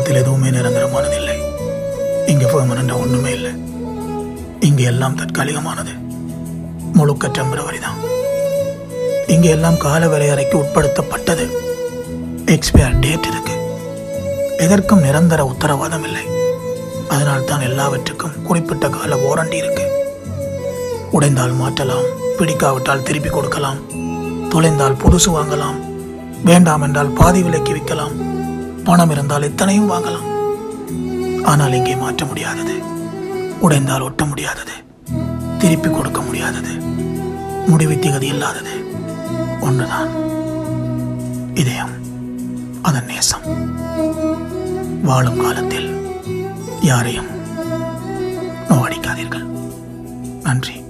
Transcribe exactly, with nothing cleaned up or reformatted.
உலகத்தில் எதுவுமே நிரந்தரமானதில்லை. இங்க பெர்மனண்டா ஒண்ணுமே இல்லை. இங்க எல்லாம் தற்காலிகமானது. முழுக்க டெம்பரவரி தான். இங்க எல்லாம் கால வரையறைக்கு உட்படுத்தப்பட்டது. எக்ஸ்பயர் டேட் இருக்கு. எதற்கும் நிரந்தர உத்தரவாதம் இல்லை. அதனால் தான் எல்லாவற்றுக்கும் குறிப்பிட்ட கால வாரண்டி இருக்கு. உடைந்தால் மாற்றலாம், பிடிக்காவிட்டால் திருப்பி கொடுக்கலாம், தொலைந்தால் புதுசு வாங்கலாம், வேண்டாம் என்றால் பாதி விலைக்கு விற்கலாம், பணம் இருந்தால் எத்தனையும் வாங்கலாம். ஆனால் இங்கே மாற்ற முடியாதது, உடைந்தால் ஒட்ட முடியாதது, திருப்பி கொடுக்க முடியாதது, முடிவுத்திகதி இல்லாதது ஒன்றுதான், இதயம், அதன் நேசம். வாழும் காலத்தில் யாரையும் நோவடிக்காதீர்கள். நன்றி.